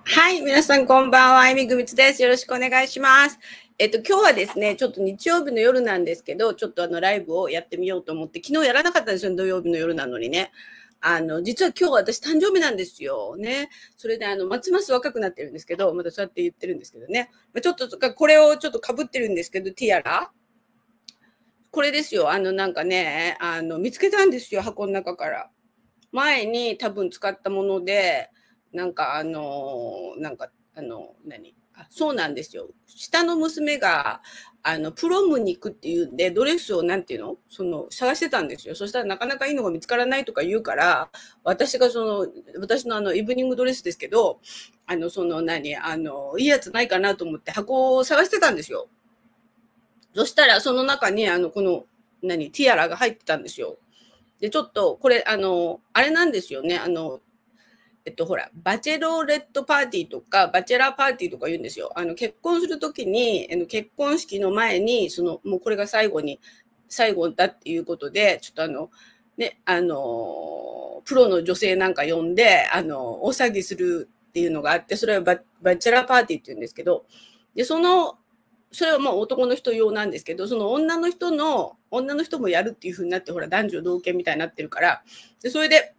はい、皆さんこんばんは、えみぐみつです。よろしくお願いします。今日はですね、ちょっと日曜日の夜なんですけど、ちょっとライブをやってみようと思って、昨日やらなかったんですよ、土曜日の夜なのにね。実は今日私誕生日なんですよね。それでますます若くなってるんですけど、またそうやって言ってるんですけどね。ちょっと、これをちょっと被ってるんですけど、ティアラこれですよ。なんかね、見つけたんですよ、箱の中から。前に多分使ったもので、なんかそうなんですよ。下の娘が、プロムに行くっていうんで、ドレスをなんていうの探してたんですよ。そしたらなかなかいいのが見つからないとか言うから、私が私のイブニングドレスですけど、いいやつないかなと思って箱を探してたんですよ。そしたらその中に、ティアラが入ってたんですよ。で、ちょっと、これ、あれなんですよね。ほら、バチェロレットパーティーとか、バチェラーパーティーとか言うんですよ。結婚するときに、結婚式の前に、もうこれが最後だっていうことで、ちょっとね、プロの女性なんか呼んで、大騒ぎするっていうのがあって、それはバチェラーパーティーって言うんですけど、で、それはもう男の人用なんですけど、その女の人もやるっていう風になって、ほら、男女同権みたいになってるから、で、それで、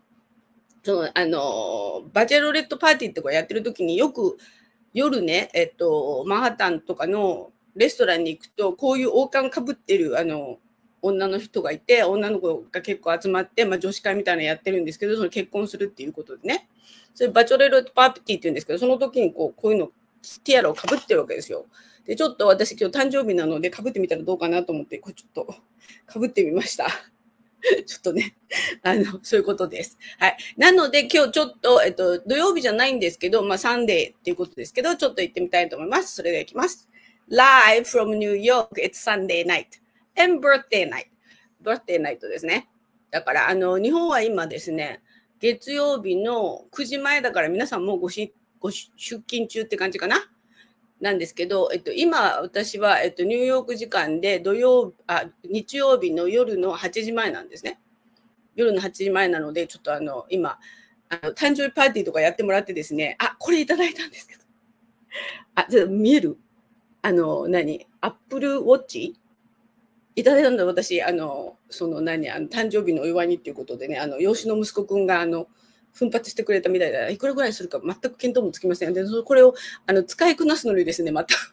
バチェロレットパーティーってこうやってる時によく夜ね、マンハッタンとかのレストランに行くと、こういう王冠かぶってる、女の人がいて、女の子が結構集まって、女子会みたいなのやってるんですけど、その結婚するっていうことでね。それバチェロレットパーティーって言うんですけど、その時にこういうの、ティアラをかぶってるわけですよ。で、ちょっと私今日誕生日なので、かぶってみたらどうかなと思って、これちょっとかぶってみました。ちょっとね、そういうことです。はい。なので、今日ちょっと、土曜日じゃないんですけど、サンデーっていうことですけど、ちょっと行ってみたいと思います。それでは行きます。Live from New York, it's Sunday night and birthday night. birthday night ですね。だから、日本は今ですね、月曜日の9時前だから皆さんもうご出勤中って感じかな。なんですけど、今私は、ニューヨーク時間で日曜日の夜の8時前なんですね。夜の8時前なので、ちょっと今、誕生日パーティーとかやってもらってですね、これいただいたんですけど。見える？アップルウォッチいただいたんだ、私。誕生日のお祝いにっていうことでね、養子の息子くんが、奮発してくれたみたいで、いくらぐらいするか全く見当もつきません。で、これを、使いこなすのにですね、また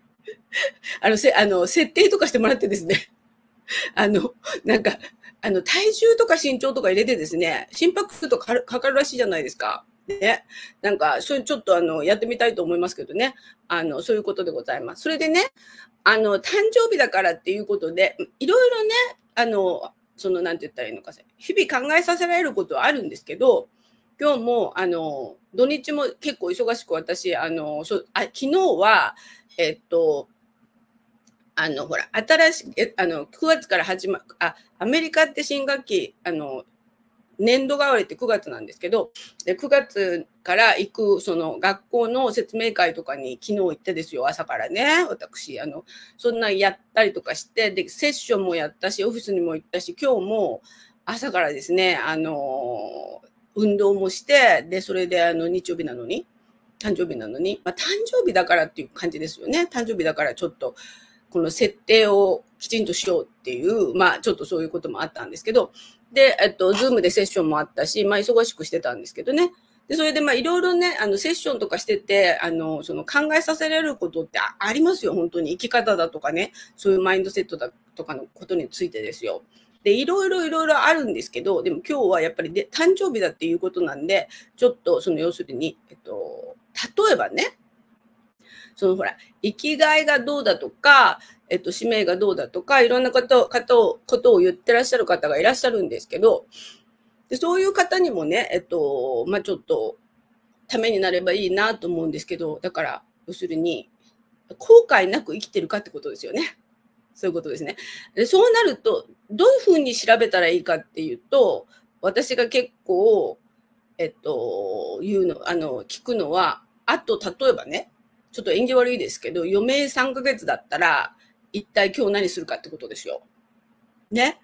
設定とかしてもらってですね、なんか、体重とか身長とか入れてですね、心拍数とかかかるらしいじゃないですか。ね。なんか、それちょっとやってみたいと思いますけどね。そういうことでございます。それでね、誕生日だからっていうことで、いろいろね、なんて言ったらいいのか、日々考えさせられることはあるんですけど、今日も、土日も結構忙しく私、昨日は、ほら、新しい、9月からアメリカって新学期、年度替わりって9月なんですけど、で9月から行くその学校の説明会とかに昨日行ってですよ、朝からね、私、そんなやったりとかして、で、セッションもやったし、オフィスにも行ったし、今日も朝からですね、運動もして、で、それで日曜日なのに、誕生日なのに、誕生日だからっていう感じですよね。誕生日だからちょっと、この設定をきちんとしようっていう、ちょっとそういうこともあったんですけど、で、ズームでセッションもあったし、忙しくしてたんですけどね。で、それでいろいろね、セッションとかしてて、考えさせられることってありますよ、本当に。生き方だとかね、そういうマインドセットだとかのことについてですよ。で、いろいろあるんですけど、でも今日はやっぱり誕生日だっていうことなんで、ちょっと要するに、例えばね、ほら、生きがいがどうだとか、使命がどうだとか、いろんなことを言ってらっしゃる方がいらっしゃるんですけど、でそういう方にもね、ちょっと、ためになればいいなと思うんですけど、だから、要するに、後悔なく生きてるかってことですよね。そういうことですね。でそうなると、どういうふうに調べたらいいかっていうと、私が結構、聞くのは、例えばね、ちょっと縁起悪いですけど、余命3ヶ月だったら、一体今日何するかってことですよ。ね。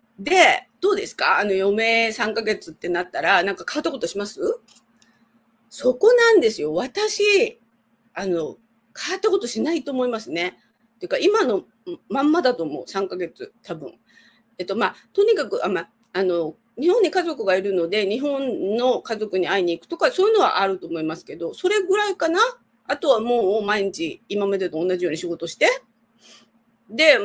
で、どうですか余命3ヶ月ってなったら、なんか変わったことしますそこなんですよ。私、変わったことしないと思いますね。っていうか、今のまんまだと思う、3ヶ月、多分。とにかく、日本に家族がいるので、日本の家族に会いに行くとか、そういうのはあると思いますけど、それぐらいかな。あとはもう毎日、今までと同じように仕事して、で、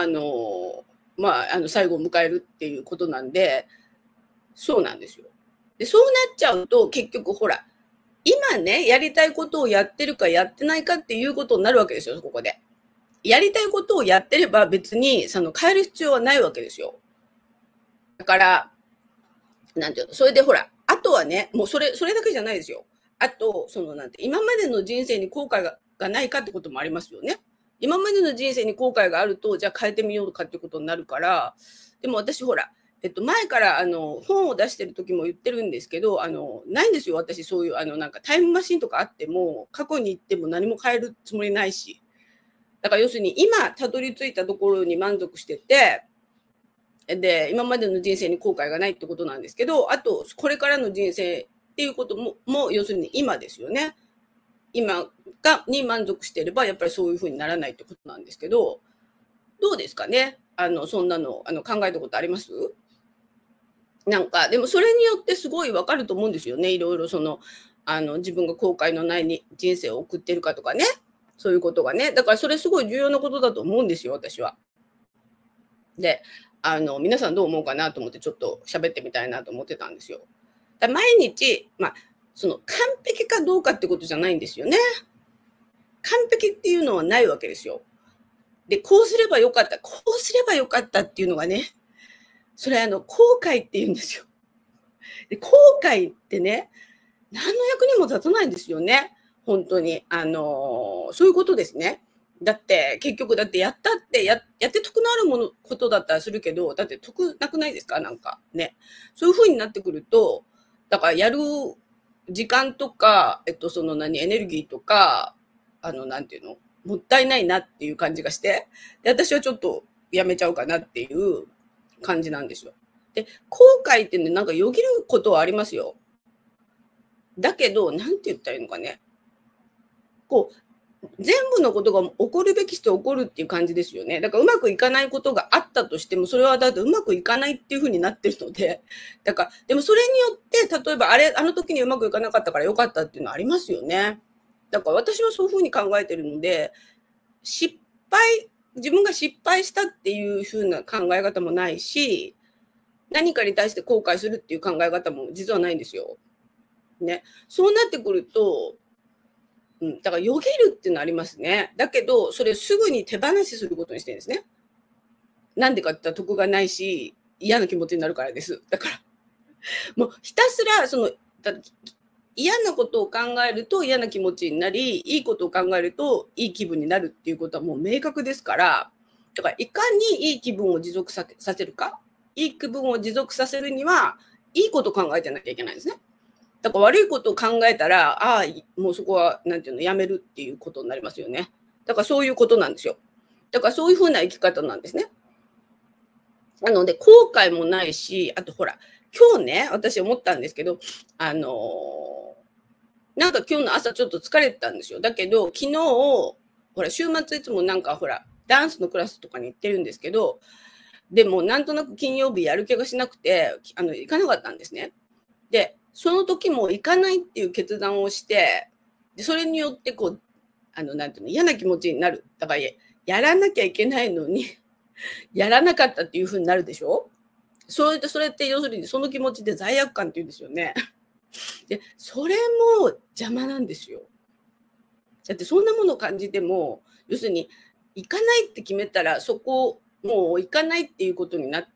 最後を迎えるっていうことなんで、そうなんですよ。で、そうなっちゃうと、結局ほら、今ね、やりたいことをやってるかやってないかっていうことになるわけですよ、そこで。やりたいことをやってれば別に、変える必要はないわけですよ。だから、なんていうの、それでほら、あとはね、もうそれだけじゃないですよ。あと、今までの人生に後悔がないかってこともありますよね。今までの人生に後悔があると、じゃあ変えてみようかってことになるから、でも私ほら、前から本を出してる時も言ってるんですけど、ないんですよ、私そういう、なんかタイムマシンとかあっても、過去に行っても何も変えるつもりないし。だから要するに今たどり着いたところに満足してて、で、今までの人生に後悔がないってことなんですけど、あと、これからの人生っていうことも要するに今ですよね。今に満足していれば、やっぱりそういうふうにならないってことなんですけど、どうですかね。そんなの、考えたことあります？なんか、でもそれによってすごいわかると思うんですよね。いろいろ自分が後悔のない人生を送ってるかとかね。そういうことがね。だからそれすごい重要なことだと思うんですよ、私は。で、皆さんどう思うかなと思ってちょっと喋ってみたいなと思ってたんですよ。毎日、完璧かどうかってことじゃないんですよね。完璧っていうのはないわけですよ。で、こうすればよかった、こうすればよかったっていうのがね、それ後悔って言うんですよ。で、後悔ってね、何の役にも立たないんですよね。本当に。そういうことですね。だって、結局、だってやったって、やって得のあることだったらするけど、だって得なくないですかなんかね。そういう風になってくると、だからやる時間とか、エネルギーとか、なんていうのもったいないなっていう感じがして、で、私はちょっとやめちゃうかなっていう感じなんですよ。で、後悔ってね、なんかよぎることはありますよ。だけど、なんて言ったらいいのかね。全部のことが起こるべきして起こるっていう感じですよね。だからうまくいかないことがあったとしても、それはだってうまくいかないっていう風になってるので、だから、でもそれによって、例えばあの時にうまくいかなかったからよかったっていうのはありますよね。だから私はそういう風に考えてるので、自分が失敗したっていう風な考え方もないし、何かに対して後悔するっていう考え方も実はないんですよ。ね。そうなってくると、だからよぎるっていうのありますね。だけど、それすぐに手放しすることにしてるんですね。なんでかって言ったら得がないし、嫌な気持ちになるからです。だから、もうひたすら、嫌なことを考えると嫌な気持ちになり、いいことを考えるといい気分になるっていうことはもう明確ですから、だからいかにいい気分を持続させるか、いい気分を持続させるには、いいことを考えてなきゃいけないんですね。だから悪いことを考えたら、もうそこは、なんていうの、やめるっていうことになりますよね。だからそういうことなんですよ。だからそういうふうな生き方なんですね。なので、後悔もないし、あとほら、今日ね、私思ったんですけど、なんか今日の朝ちょっと疲れてたんですよ。だけど、昨日、ほら、週末いつもなんかほら、ダンスのクラスとかに行ってるんですけど、でもなんとなく金曜日やる気がしなくて、行かなかったんですね。で、その時も行かないっていう決断をして、でそれによってなんていうの、嫌な気持ちになる。だから、やらなきゃいけないのにやらなかったっていう風になるでしょ。それって要するにその気持ちで罪悪感って言うんですよね。で、それも邪魔なんですよ。だってそんなものを感じても、要するに行かないって決めたら、そこもう行かないっていうことになって、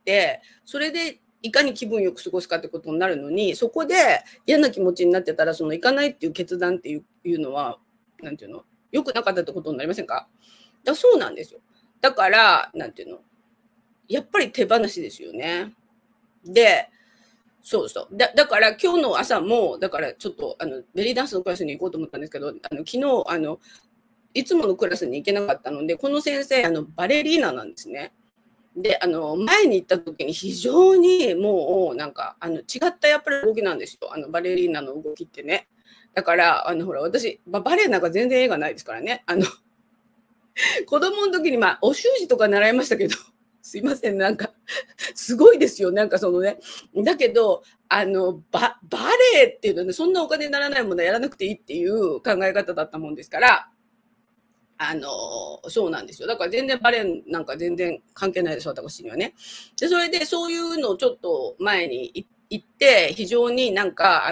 それでいかに気分よく過ごすかってことになるのに、そこで嫌な気持ちになってたら、その行かないっていう決断っていうのは、なんていうの、良くなかったってことになりませんか？そうなんですよ。だから、なんていうの、やっぱり手放しですよね。で、そうそう。だから今日の朝も、だからちょっとベリーダンスのクラスに行こうと思ったんですけど、昨日いつものクラスに行けなかったので、この先生バレリーナなんですね。で、前に行った時に非常にもうなんか違ったやっぱり動きなんですよ。バレリーナの動きってね。 だから、ほら、私、バレエなんか全然絵がないですからね。子供の時に、お習字とか習いましたけど、すいません、なんか、すごいですよ。なんかそのね。だけど、バレエっていうのはね、そんなお金にならないものはやらなくていいっていう考え方だったもんですから、そうなんですよ。だから全然バレエなんか全然関係ないです、私にはね。で、それでそういうのをちょっと前に行って、非常になんか、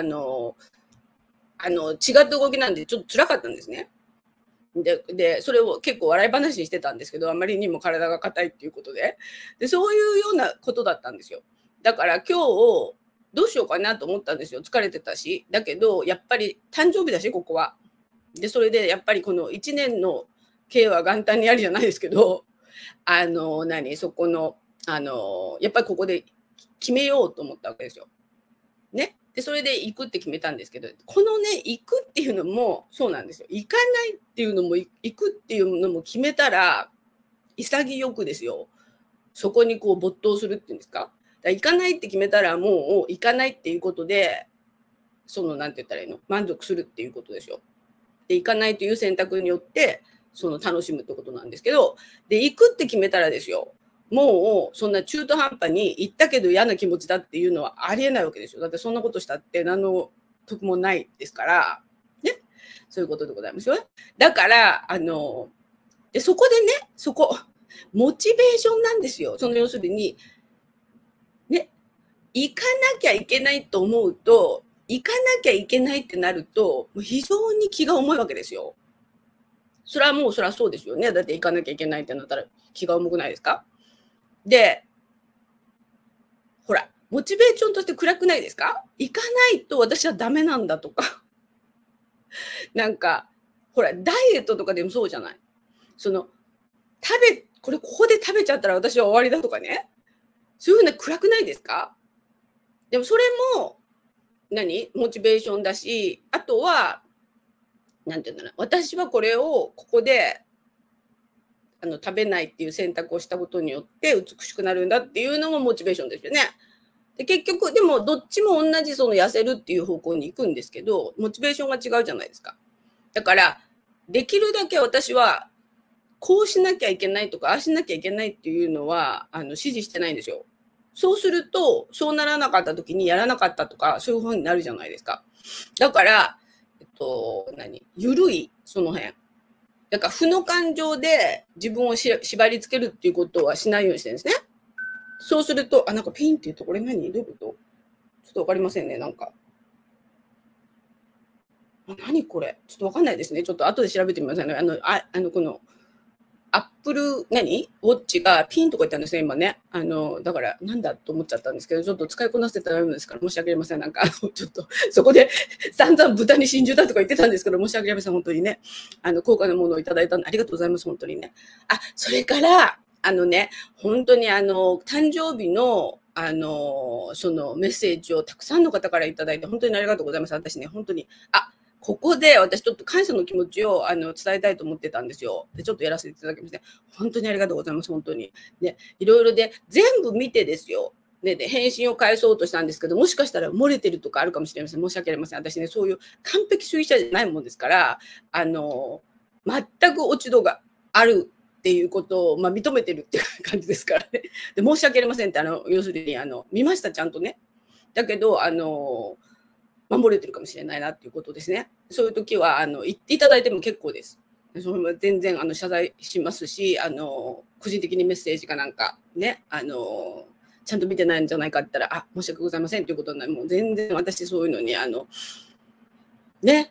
違った動きなんでちょっと辛かったんですね。で、それを結構笑い話にしてたんですけど、あまりにも体が硬いっていうことで。で、そういうようなことだったんですよ。だから今日、どうしようかなと思ったんですよ。疲れてたし。だけど、やっぱり誕生日だし、ここは。で、それでやっぱりこの1年の計は元旦にありじゃないですけど、そこの、やっぱりここで決めようと思ったわけですよ。ね。で、それで行くって決めたんですけど、このね、行くっていうのもそうなんですよ。行かないっていうのも、行くっていうのも決めたら、潔くですよ。そこにこう没頭するっていうんですか。行かないって決めたら、もう行かないっていうことで、なんて言ったらいいの、満足するっていうことですよ。で、行かないという選択によって、楽しむってことなんですけど、で、行くって決めたらですよ。もう、そんな中途半端に行ったけど嫌な気持ちだっていうのはありえないわけですよ。だってそんなことしたって何の得もないですから、ね。そういうことでございますよ。だから、で、そこでね、モチベーションなんですよ。要するに、ね、行かなきゃいけないと思うと、行かなきゃいけないってなると、非常に気が重いわけですよ。それはそうですよね。だって行かなきゃいけないってなったら気が重くないですか？で、ほら、モチベーションとして暗くないですか？行かないと私はダメなんだとか。なんか、ほら、ダイエットとかでもそうじゃない。ここで食べちゃったら私は終わりだとかね。そういうふうな暗くないですか？でもそれも、モチベーションだし、あとは、なんていうんだろう、私はこれをここで食べないっていう選択をしたことによって美しくなるんだっていうのもモチベーションですよね。で、結局、でもどっちも同じ痩せるっていう方向に行くんですけど、モチベーションが違うじゃないですか。だから、できるだけ私は、こうしなきゃいけないとか、ああしなきゃいけないっていうのは、指示してないんですよ。そうすると、そうならなかった時にやらなかったとか、そういう風になるじゃないですか。だから、ゆるい、その辺。だから負の感情で自分を縛り付けるっていうことはしないようにしてるんですね。そうすると、なんかピンって言うと、これどういうこと？ちょっとわかりませんね、なんか。何これ？ちょっとわかんないですね。ちょっと後で調べてみますね。この、アップル、ウォッチがピンとか言ったんですね、今ね。だから、なんだと思っちゃったんですけど、ちょっと使いこなせてたらですから、申し訳ありません。なんか、ちょっと、そこで散々豚に真珠だとか言ってたんですけど、申し訳ありません。本当にね。高価なものをいただいたんで、ありがとうございます。本当にね。それから、本当に誕生日の、メッセージをたくさんの方からいただいて、本当にありがとうございます。私ね、本当に、ここで私ちょっと感謝の気持ちを伝えたいと思ってたんですよ。で、ちょっとやらせていただきまして、本当にありがとうございます、本当に。で、いろいろで、全部見てですよ。で、返信を返そうとしたんですけど、もしかしたら漏れてるとかあるかもしれません。申し訳ありません。私ね、そういう完璧主義者じゃないもんですから、全く落ち度があるっていうことを、認めてるっていう感じですからね。で、申し訳ありませんって、要するに、見ました、ちゃんとね。だけど、守れてるかもしれないなっていうことですね。そういう時は、言っていただいても結構です。それも全然、謝罪しますし、個人的にメッセージかなんか、ね、ちゃんと見てないんじゃないかって言ったら、申し訳ございませんということになる。もう全然私そういうのに、ね、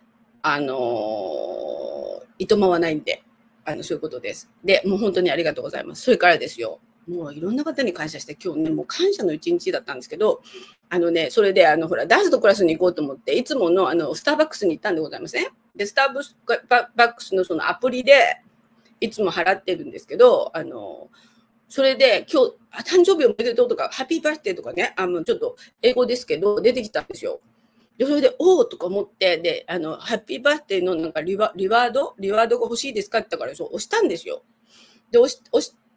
いとまはないんで、そういうことです。で、もう本当にありがとうございます。それからですよ、もういろんな方に感謝して、今日ね、もう感謝の一日だったんですけど、それで、ほら、ダンスとクラスに行こうと思って、いつもの、スターバックスに行ったんでございますね。で、スターバックスのそのアプリで、いつも払ってるんですけど、それで、今日、誕生日おめでとうとか、ハッピーバースデーとかね、ちょっと英語ですけど、出てきたんですよ。で、それで、おーとか思って、で、ハッピーバースデーのなんかリワードが欲しいですかって言ったから、そう、押したんですよ。で、押し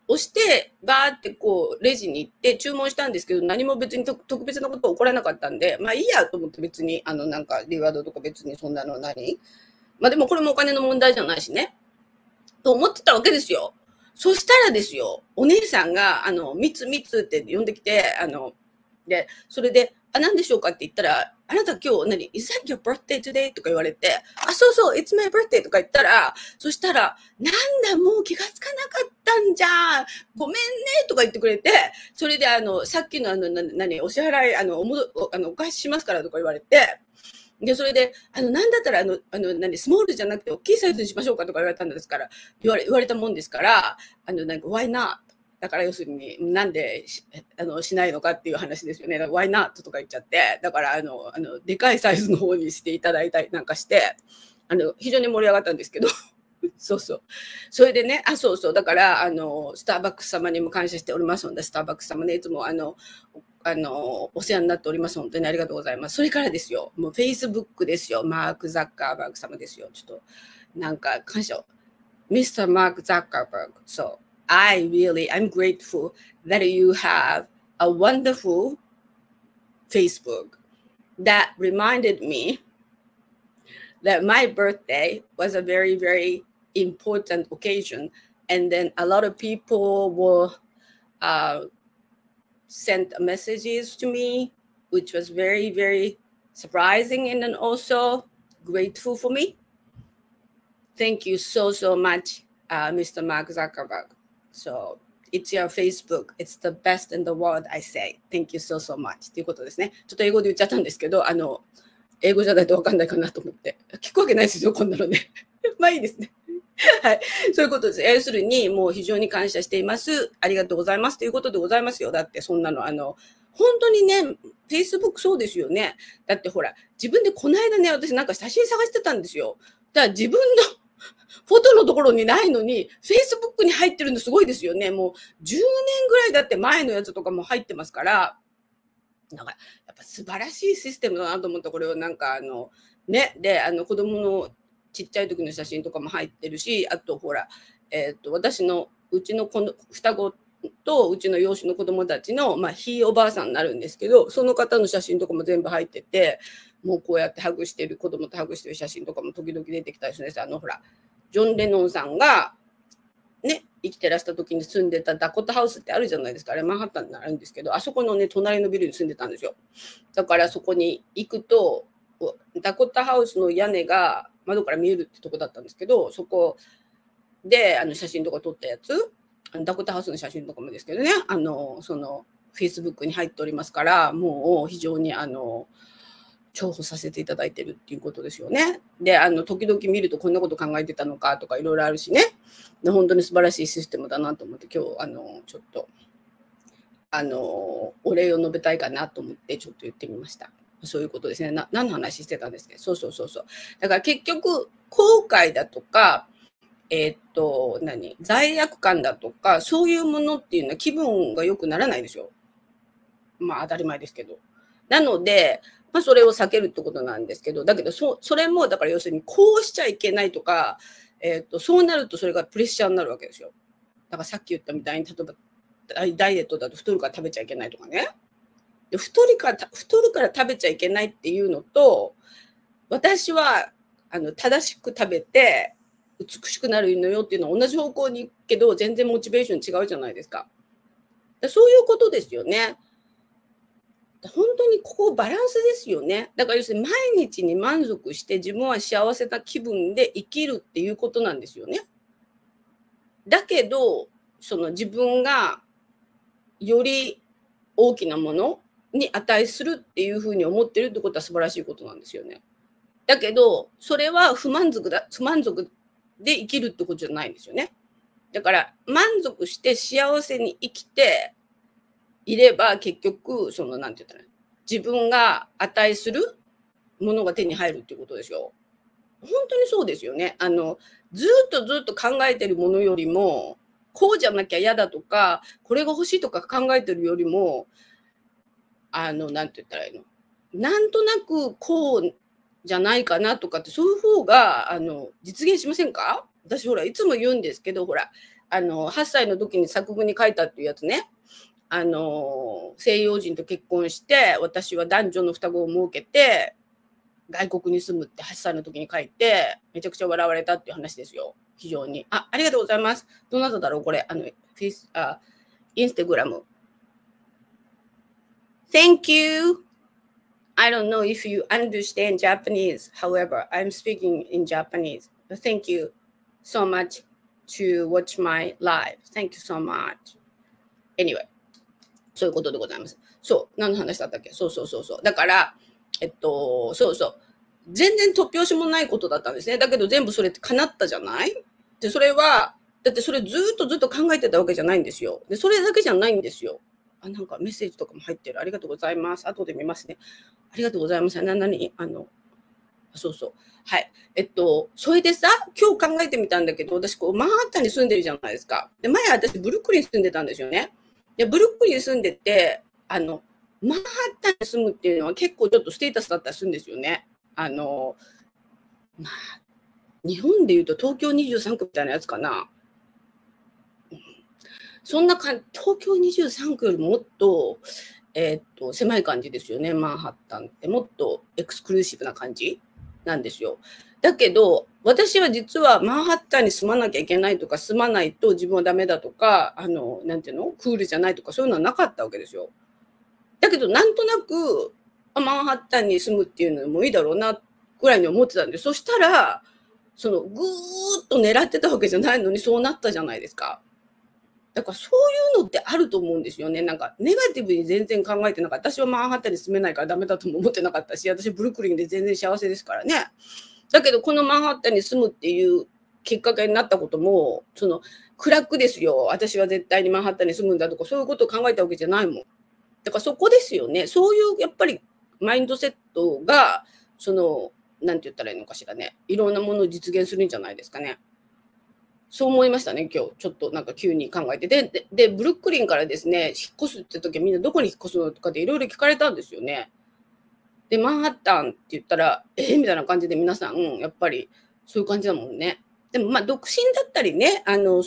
押して、バーってこう、レジに行って注文したんですけど、何も別に特別なことは起こらなかったんで、まあいいやと思って別に、なんか、リワードとか別にそんなのまあでもこれもお金の問題じゃないしね。と思ってたわけですよ。そしたらですよ、お姉さんが、みつみつって呼んできて、で、それで、何でしょうかって言ったら、あなた今日is that your birthday today? とか言われて、そうそう、it's my birthday とか言ったら、そしたら、なんだ、もう気がつかなかったんじゃん。ごめんね、とか言ってくれて、それでさっきのお支払い、お返ししますからとか言われて、で、それで、なんだったら、スモールじゃなくて、大きいサイズにしましょうかとか言われたんですから、言われたもんですから、why not? だから要するに、なんでしないのかっていう話ですよね。why not? とか言っちゃって、だから、でかいサイズの方にしていただいたりなんかして、非常に盛り上がったんですけど、そうそう。それでね、そうそう。だから、スターバックス様にも感謝しておりますので、スターバックス様ね、いつもお世話になっております。本当にありがとうございます。それからですよ。もう Facebook ですよ。マーク・ザッカーバーグ様ですよ。ちょっと、なんか感謝。Mr. Mark Zuckerberg. So, I'm grateful that you have a wonderful Facebook that reminded me that my birthday was a very, very important occasion. And then a lot of people will send messages to me, which was very, very surprising and then also grateful for me. Thank you so, so much, Mr. Mark Zuckerberg. So, it's your Facebook. It's the best in the world, I say. Thank you so, so much. ということですね。ちょっと英語で言っちゃったんですけど、英語じゃないと分かんないかなと思って。聞くわけないですよ、こんなのね。まあいいですね。はい。そういうことです。要するに、もう非常に感謝しています。ありがとうございますということでございますよ。だって、そんなの、本当にね、Facebook そうですよね。だってほら、自分でこの間ね、私なんか写真探してたんですよ。だから自分のフォトのところにないのに、Facebook に入ってるのすごいですよね。もう10年ぐらいだって前のやつとかも入ってますから、なんか、やっぱ素晴らしいシステムだなと思った。これをなんかね、で、子供のちっちゃい時の写真とかも入ってるし、あとほら、私の、うちの双子とうちの養子の子供たちの、まあ、ひいおばあさんになるんですけど、その方の写真とかも全部入ってて、もうこうやってハグしてる、子供とハグしてる写真とかも時々出てきたりするんです。ほら、ジョン・レノンさんが、ね、生きてらした時に住んでたダコタハウスってあるじゃないですか。あれマンハッタンになるんですけど、あそこのね、隣のビルに住んでたんですよ。だからそこに行くと、ダコタハウスの屋根が窓から見えるってとこだったんですけど、そこで写真とか撮ったやつ、ダコタハウスの写真とかもですけどね、その Facebook に入っておりますから、もう非常に重宝させていただいてるっていうことですよね。で、時々見るとこんなこと考えてたのかとかいろいろあるしね。で、本当に素晴らしいシステムだなと思って、今日、ちょっと、お礼を述べたいかなと思って、ちょっと言ってみました。そういうことですね。何の話してたんですけど、そうそうそうそう。だから結局、後悔だとか、罪悪感だとか、そういうものっていうのは気分が良くならないでしょ。まあ当たり前ですけど。なので、まあそれを避けるってことなんですけど、だけどそれも、だから要するにこうしちゃいけないとか、そうなるとそれがプレッシャーになるわけですよ。だからさっき言ったみたいに、例えばダイエットだと太るから食べちゃいけないとかね。で太るから食べちゃいけないっていうのと、私は正しく食べて美しくなるのよっていうのは同じ方向に行くけど、全然モチベーション違うじゃないですか。そういうことですよね。本当にここバランスですよね。だから要するに毎日に満足して自分は幸せな気分で生きるっていうことなんですよね。だけど、その自分がより大きなものに値するっていうふうに思ってるってことは素晴らしいことなんですよね。だけど、それは不満足で生きるってことじゃないんですよね。だから満足して幸せに生きていれば結局なんて言ったら自分が値するものが手に入るっていうことですよ。本当にそうですよね。ずっと考えてるものよりもこうじゃなきゃ嫌だとかこれが欲しいとか考えてるよりもなんて言ったらいいの、なんとなくこうじゃないかなとかってそういう方が実現しませんか？私ほらいつも言うんですけど、ほら 8歳の時に作文に書いたっていうやつね。西洋人と結婚して、私は男女の双子を設けて、外国に住むって8歳の時に書いて、めちゃくちゃ笑われたっていう話ですよ。非常に。ありがとうございます。どなただろうこれ。インスタグラム。Thank you. I don't know if you understand Japanese. However, I'm speaking in Japanese. But thank you so much to watch my live. Thank you so much. Anyway, そういうことでございます。そう、何の話だったっけ？そう。だから、そう。全然突拍子もないことだったんですね。だけど全部それって叶ったじゃない？で、それは、だってそれずっと考えてたわけじゃないんですよ。で、それだけじゃないんですよ。なんかメッセージとかも入ってる。ありがとうございます。後で見ますね。ありがとうございます。そう。はい。それでさ、今日考えてみたんだけど、私マンハッタンに住んでるじゃないですか。で、前私ブルックリンに住んでたんですよね。で、ブルックリンに住んでて、マンハッタンに住むっていうのは結構ちょっとステータスだったりするんですよね。日本でいうと東京23区みたいなやつかな。そんな東京23区よりもっと、狭い感じですよね、マンハッタンって。もっとエクスクルーシブな感じなんですよ。だけど、私は実はマンハッタンに住まなきゃいけないとか、住まないと自分はダメだとか、なんていうの？クールじゃないとか、そういうのはなかったわけですよ。だけど、なんとなく、マンハッタンに住むっていうのもいいだろうな、ぐらいに思ってたんで、そしたら、ぐーっと狙ってたわけじゃないのに、そうなったじゃないですか。だからそういうのってあると思うんですよね。なんかネガティブに全然考えてなかった。私はマンハッタンに住めないからダメだとも思ってなかったし、私ブルックリンで全然幸せですからね。だけどこのマンハッタンに住むっていうきっかけになったことも、暗くですよ。私は絶対にマンハッタンに住むんだとか、そういうことを考えたわけじゃないもん。だからそこですよね。そういうやっぱりマインドセットが、なんて言ったらいいのかしらね。いろんなものを実現するんじゃないですかね。そう思いましたね、今日。ちょっとなんか急に考えて。で、ブルックリンからですね、引っ越すって時はみんなどこに引っ越すのとかでいろいろ聞かれたんですよね。で、マンハッタンって言ったら、みたいな感じで皆さん、やっぱりそういう感じだもんね。でも独身だったりね、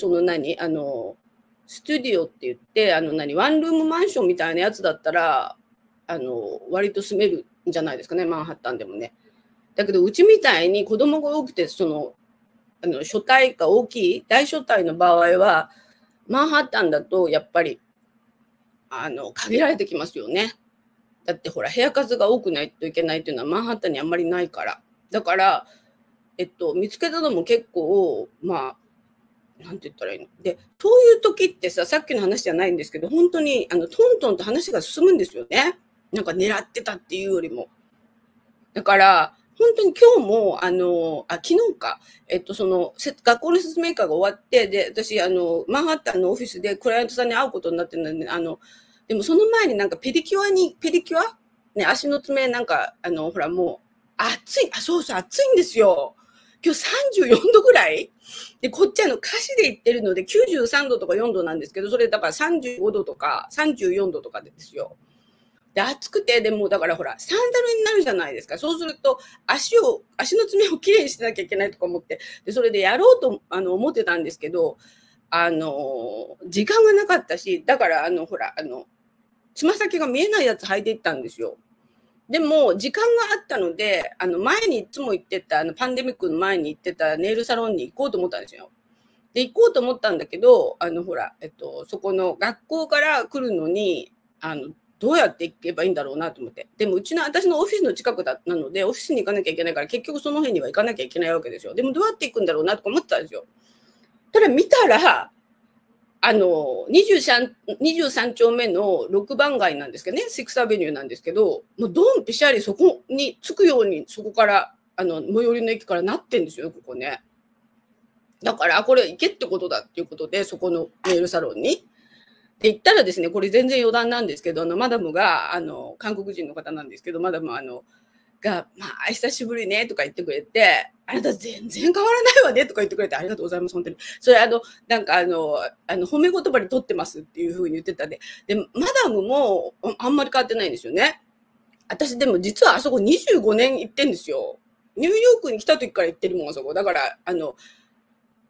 スタジオって言って、ワンルームマンションみたいなやつだったら、割と住めるんじゃないですかね、マンハッタンでもね。だけど、うちみたいに子供が多くて、所帯が大きい大所帯の場合はマンハッタンだとやっぱり限られてきますよね。だってほら部屋数が多くないといけないっていうのはマンハッタンにあんまりないから。だから見つけたのも結構なんて言ったらいいので、そういう時ってさっきの話じゃないんですけど、本当にトントンと話が進むんですよね。なんか狙ってたっていうよりも。だから本当に今日も、昨日か、学校の説明会が終わって、で、私、マンハッタンのオフィスでクライアントさんに会うことになってるので、でもその前になんかペディキュアね、足の爪なんか、ほらもう、暑い、そう、暑いんですよ。今日34度ぐらいで、こっち歌詞で言ってるので93度とか4度なんですけど、それだから35度とか34度とかですよ。で、暑くて、でもだからほら、サンダルになるじゃないですか。そうすると、足の爪をきれいにしなきゃいけないとか思って、で、それでやろうと思ってたんですけど、時間がなかったし、だからほら、つま先が見えないやつ履いていったんですよ。でも、時間があったので、前にいつも行ってた、パンデミックの前に行ってたネイルサロンに行こうと思ったんですよ。で、行こうと思ったんだけど、ほら、そこの学校から来るのに、どうやって行けばいいんだろうなと思って。でも私のオフィスの近くなので、オフィスに行かなきゃいけないから、結局その辺には行かなきゃいけないわけですよ。でもどうやって行くんだろうなとか思ってたんですよ。ただ見たら、23丁目の6番街なんですけどね、シックスアベニューなんですけど、もうドンピシャリそこに着くように、そこから、最寄りの駅からなってんですよ、ここね。だから、これ行けってことだっていうことで、そこのネイルサロンに。で、行ったらですね、これ全然余談なんですけど、マダムが、韓国人の方なんですけど、マダムが、久しぶりね、とか言ってくれて、あなた全然変わらないわね、とか言ってくれて、ありがとうございます、本当に。それ、なんか褒め言葉に取ってますっていうふうに言ってたんで、で、マダムもあんまり変わってないんですよね。私、でも実はあそこ25年行ってんですよ。ニューヨークに来た時から行ってるもん、あそこ。だから、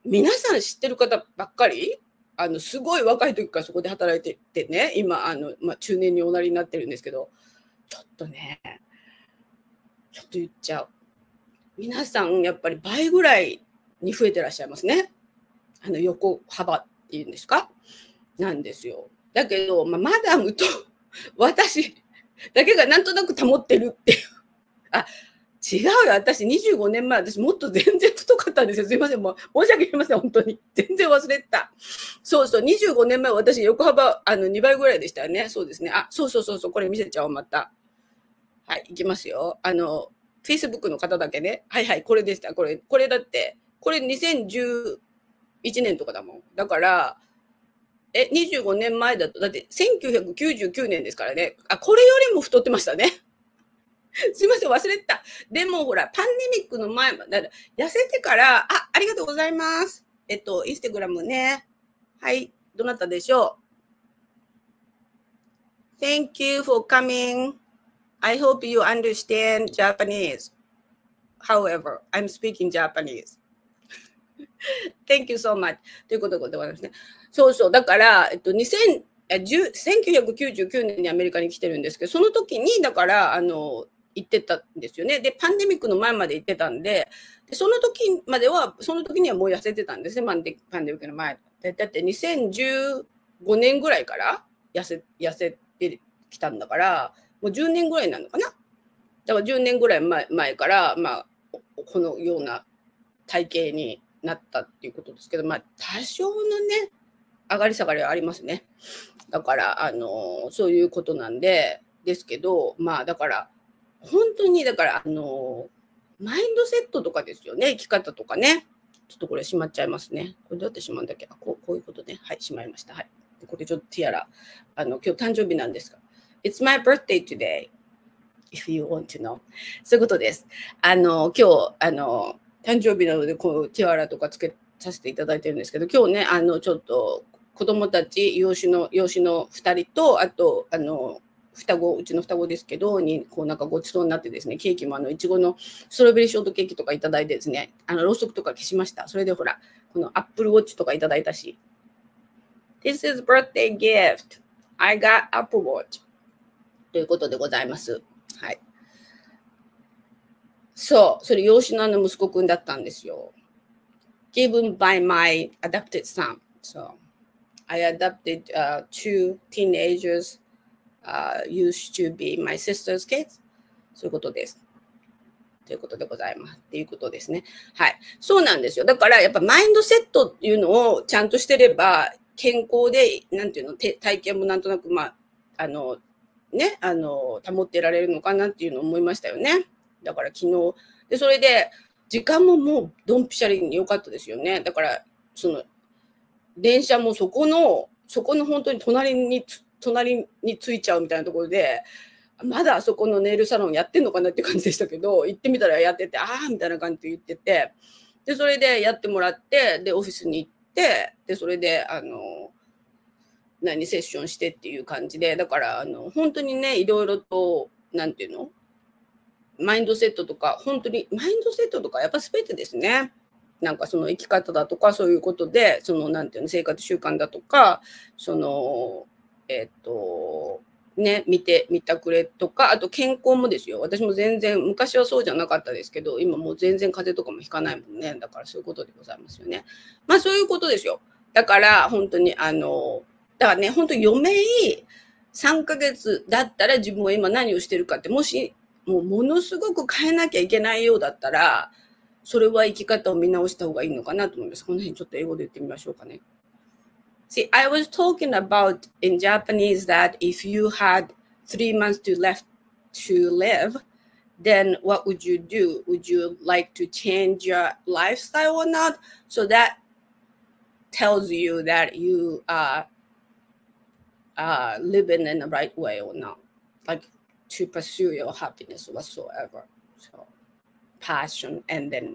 皆さん知ってる方ばっかり、すごい若い時からそこで働いててね、今、中年におなりになってるんですけど、ちょっと言っちゃう。皆さん、やっぱり倍ぐらいに増えてらっしゃいますね。横幅っていうんですか？なんですよ。だけど、マダムと私だけがなんとなく保ってるっていう。あ、違うよ。私25年前、私もっと全然太かったんですよ。すいません。もう申し訳ありません。本当に。全然忘れてた。そうそう。25年前、私横幅2倍ぐらいでしたよね。そうですね。あ、そうそうそうそう。これ見せちゃおう、また。はい、いきますよ。Facebook の方だけね。はいはい、これでした。これだって、これ2011年とかだもん。だから、25年前だと、だって1999年ですからね。あ、これよりも太ってましたね。すいません、忘れてた。でもほら、パンデミックの前まで、痩せてから、ありがとうございます。インスタグラムね。はい、どなたでしょう？ Thank you for coming. I hope you understand Japanese. However, I'm speaking Japanese. Thank you so much. ということでございますね。そうそう。だから、1999年にアメリカに来てるんですけど、その時に、だから、行ってたんですよね。で、パンデミックの前まで行ってたんで、その時にはもう痩せてたんですね。パンデミックの前。だって2015年ぐらいから痩せてきたんだから、もう10年ぐらいなのかな。だから10年ぐらい前から、このような体型になったっていうことですけど、多少のね、上がり下がりはありますね。だから、そういうことなんですけど、だから、本当に、だから、マインドセットとかですよね、生き方とかね。ちょっとこれしまっちゃいますね。これどうやってしまうんだっけ？こういうことね。はい、しまいました。はい。これちょっとティアラ。今日誕生日なんですが。It's my birthday today.If you want to know. そういうことです。今日、誕生日なので、こう、ティアラとかつけさせていただいてるんですけど、今日ね、ちょっと、子供たち、養子の2人と、あと、うちの双子ですけど、に、こう、なんかごちそうになってですね、ケーキもいちごのストロベリーショートケーキとかいただいてですね、ろうそくとか消しました。それでほら、このアップルウォッチとかいただいたし。This is birthday gift. I got Apple Watch. ということでございます。はい。そう、それ養子の息子くんだったんですよ。Given by my adopted son. So, I adopted two teenagers used to be my sister's kids. そういうことです。ということでございます。っていうことですね。はい。そうなんですよ。だから、やっぱマインドセットっていうのをちゃんとしてれば、健康で、なんていうの、体験もなんとなく、保ってられるのかなっていうのを思いましたよね。だから昨日。で、それで、時間ももうドンピシャリに良かったですよね。だから、電車もそこの本当に隣についちゃうみたいなところで、まだあそこのネイルサロンやってんのかなって感じでしたけど、行ってみたらやってて、みたいな感じで言ってて、で、それでやってもらって、で、オフィスに行って、で、それで、セッションしてっていう感じで、だから、本当にね、いろいろと、なんていうの？マインドセットとか、本当に、マインドセットとか、やっぱ全てですね。なんかその生き方だとか、そういうことで、なんていうの、生活習慣だとか、見たくれとか、あと健康もですよ。私も全然、昔はそうじゃなかったですけど、今もう全然風邪とかもひかないもんね。だからそういうことでございますよね。そういうことですよ。だから、本当に、だからね、本当に余命3ヶ月だったら自分は今何をしてるかって、もし、ものすごく変えなきゃいけないようだったら、それは生き方を見直した方がいいのかなと思います。この辺ちょっと英語で言ってみましょうかね。See, I was talking about in Japanese that if you had 3 months left to live, then what would you do? Would you like to change your lifestyle or not? So that tells you that you are living in the right way or not. Like to pursue your happiness whatsoever. So passion and then,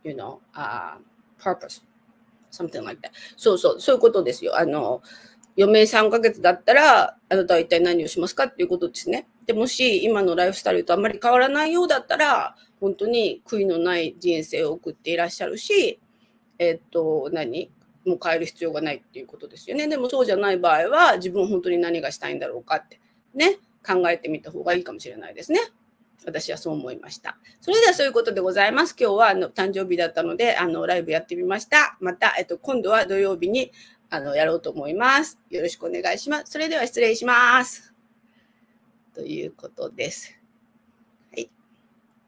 purpose.Something like that. そういうことですよ。余命3ヶ月だったら、あなたは一体何をしますかっていうことですね。で、もし今のライフスタイルとあんまり変わらないようだったら、本当に悔いのない人生を送っていらっしゃるし、 もう変える必要がないっていうことですよね。でもそうじゃない場合は、自分本当に何がしたいんだろうかってね、考えてみた方がいいかもしれないですね。私はそう思いました。それではそういうことでございます。今日は誕生日だったので、ライブやってみました。また、今度は土曜日にやろうと思います。よろしくお願いします。それでは失礼します。ということです。はい。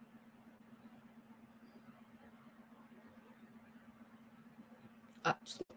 ちょっと